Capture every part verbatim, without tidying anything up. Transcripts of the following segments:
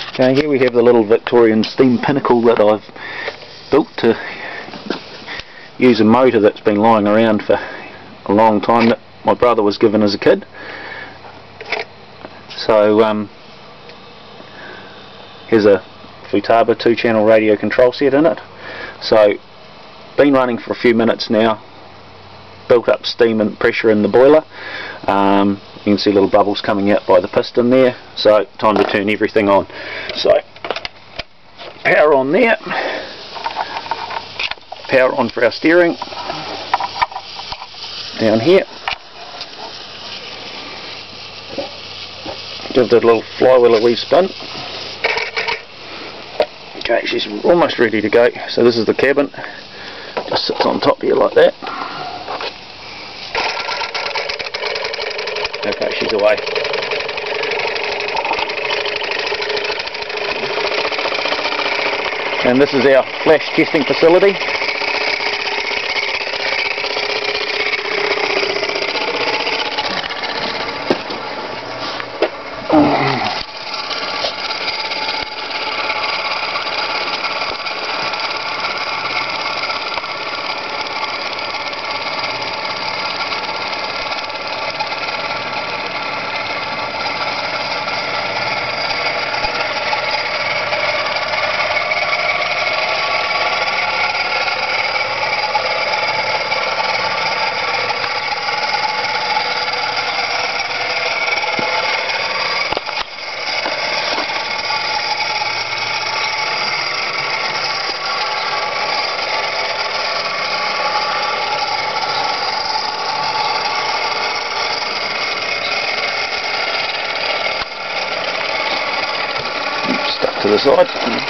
Okay, here we have the little Victorian steam Pinnacle that I've built to use a motor that's been lying around for a long time that my brother was given as a kid. So um, here's a Futaba two channel radio control set in it. So been running for a few minutes now, built up steam and pressure in the boiler. Um, you can see little bubbles coming out by the piston there, so time to turn everything on. So power on there, power on for our steering, down here, give the little flywheel a wee spin. Okay, she's almost ready to go. So this is the cabin, just sits on top here like that. Okay, she's away. And this is our flash testing facility. Stuck to the side.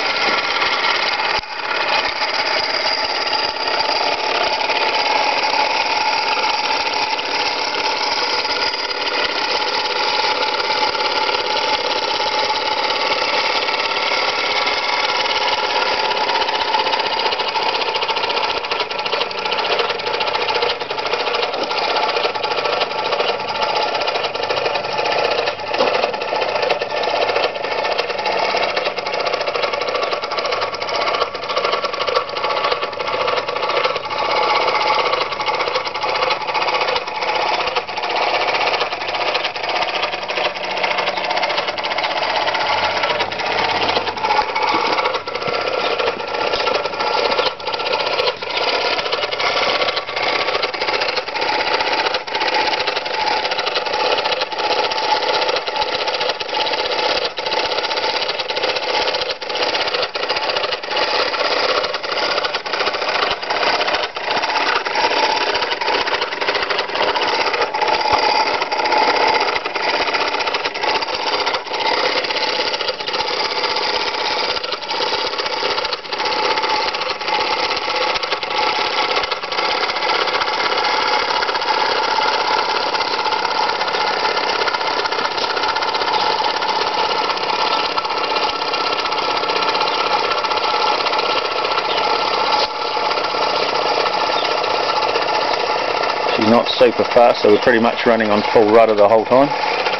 She's not super fast, so we're pretty much running on full rudder the whole time.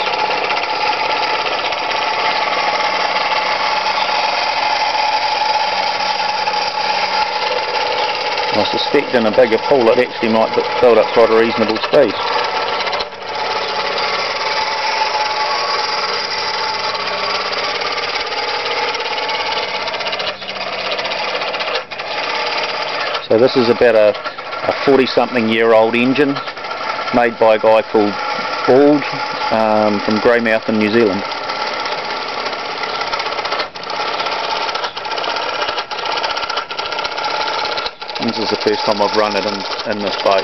I suspect in a bigger pool it actually might build up quite a reasonable speed. So this is about a a forty something year old engine made by a guy called Auld um, from Greymouth in New Zealand. And this is the first time I've run it in, in this boat.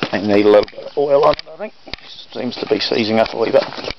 I need a little bit of oil on it, I think. Seems to be seizing up a wee bit.